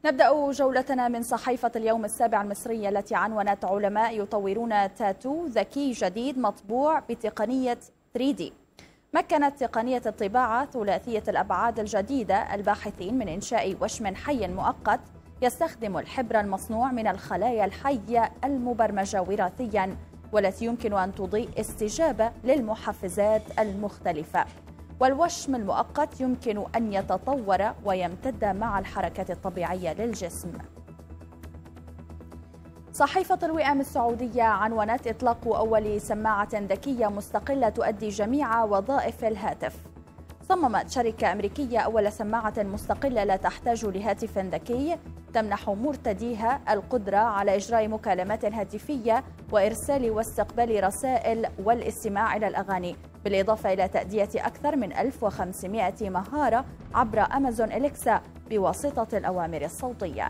نبدأ جولتنا من صحيفة اليوم السابع المصرية التي عنونت: علماء يطورون تاتو ذكي جديد مطبوع بتقنية 3D. مكنت تقنية الطباعة ثلاثية الأبعاد الجديدة الباحثين من إنشاء وشم حي مؤقت يستخدم الحبر المصنوع من الخلايا الحية المبرمجة وراثيا، والتي يمكن أن تضيء استجابة للمحفزات المختلفة. والوشم المؤقت يمكن أن يتطور ويمتد مع الحركة الطبيعية للجسم. صحيفة الوئام السعودية عنونت: إطلاق أول سماعة ذكية مستقلة تؤدي جميع وظائف الهاتف. صممت شركة أمريكية أول سماعة مستقلة لا تحتاج لهاتف ذكي تمنح مرتديها القدرة على إجراء مكالمات هاتفية وإرسال واستقبال رسائل والاستماع إلى الأغاني، بالإضافة إلى تأدية أكثر من 1500 مهارة عبر أمازون إليكسا بواسطة الأوامر الصوتية.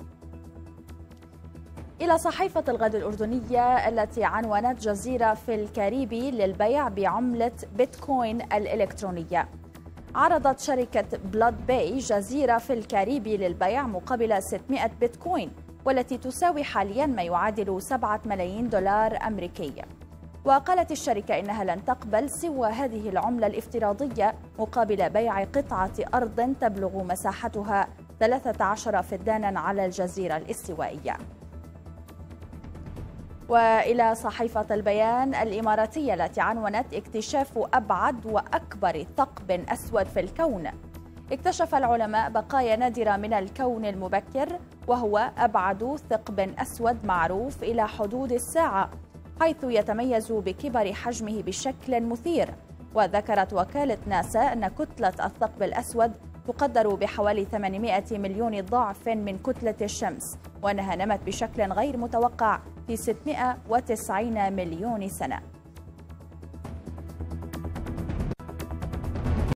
إلى صحيفة الغد الأردنية التي عنونت: جزيرة في الكاريبي للبيع بعملة بيتكوين الإلكترونية. عرضت شركة بلاد باي جزيرة في الكاريبي للبيع مقابل 600 بيتكوين، والتي تساوي حاليا ما يعادل 7 ملايين دولار أمريكي. وقالت الشركة إنها لن تقبل سوى هذه العملة الافتراضية مقابل بيع قطعة أرض تبلغ مساحتها 13 فدانا على الجزيرة الاستوائية. وإلى صحيفة البيان الإماراتية التي عنونت: اكتشاف أبعد وأكبر ثقب أسود في الكون. اكتشف العلماء بقايا نادرة من الكون المبكر، وهو أبعد ثقب أسود معروف إلى حدود الساعة، حيث يتميز بكبر حجمه بشكل مثير. وذكرت وكالة ناسا أن كتلة الثقب الأسود تقدر بحوالي 800 مليون ضعف من كتلة الشمس، وأنها نمت بشكل غير متوقع في 690 مليون سنة.